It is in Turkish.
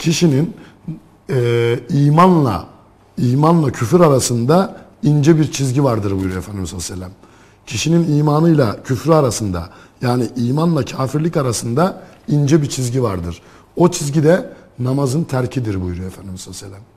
kişinin imanla küfür arasında ince bir çizgi vardır buyuruyor Efendimiz sallallahu aleyhi ve sellem. Kişinin imanıyla küfrü arasında, yani imanla kafirlik arasında ince bir çizgi vardır. O çizgi de namazın terkidir buyuruyor Efendimiz sallallahu aleyhi ve sellem.